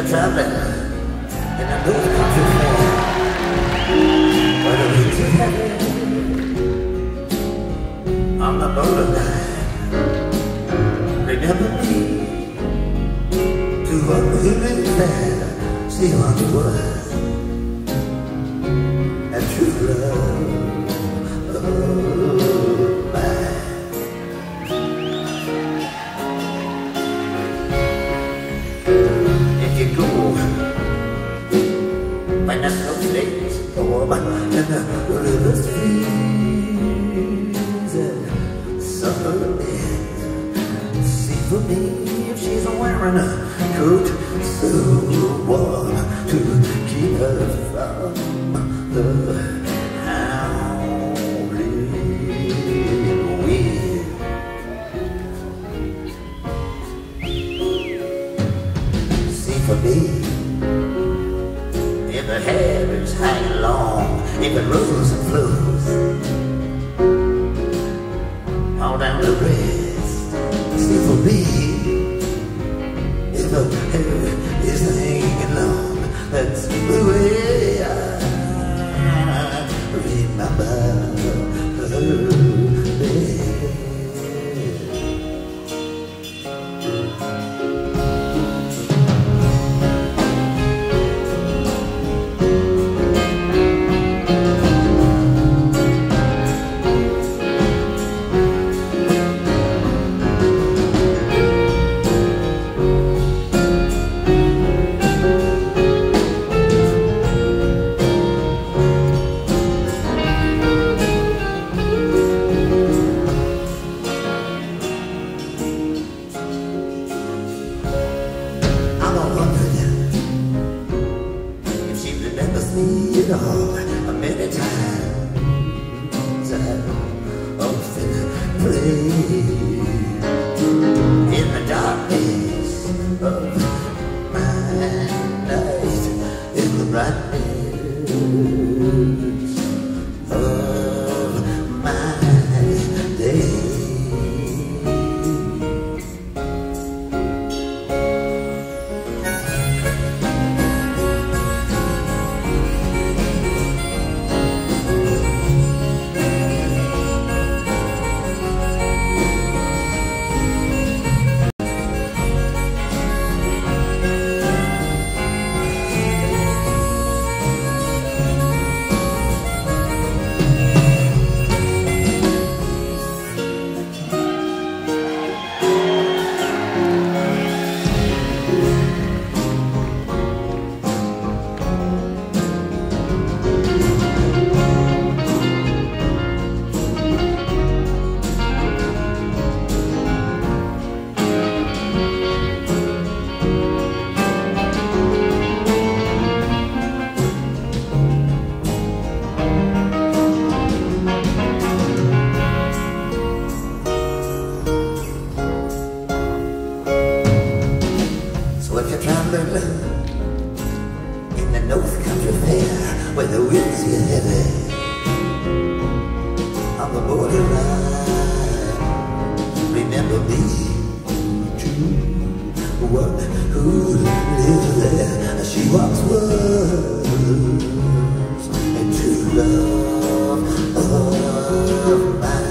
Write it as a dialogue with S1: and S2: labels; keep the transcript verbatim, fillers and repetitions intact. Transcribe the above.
S1: traveling in a North Country fair, where the winds are heavy on the borderline. Remember me to one who lives there, see what it was, and true love. Oh, my. If you go when the snowflakes form and the rivers freeze and summer ends, see for me if she's wearing a coat so warm to keep her from the howling wind. See for me if her hair is hanging long, if it rolls and flows all down the wrist. See for me if her hair is hanging long. That's the way I remember her best. You know, many times I've often prayed in the darkness of my night, in the brightness of my day. If you're traveling in the North Country fair, where the winds get heavy on the borderline, remember me to one who lives there. She walks words into love of mine.